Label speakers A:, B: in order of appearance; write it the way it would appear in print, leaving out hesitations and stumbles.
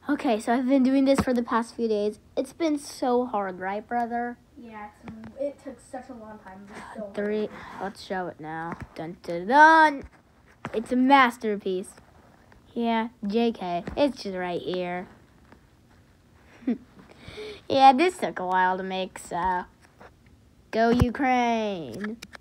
A: Okay, so I've been doing this for the past few days. It's been so hard, right, brother?
B: Yeah, it took such a long time. So
A: let's show it now. Dun dun dun. It's a masterpiece. Yeah, JK. It's just right here. Yeah, this took a while to make, so go Ukraine.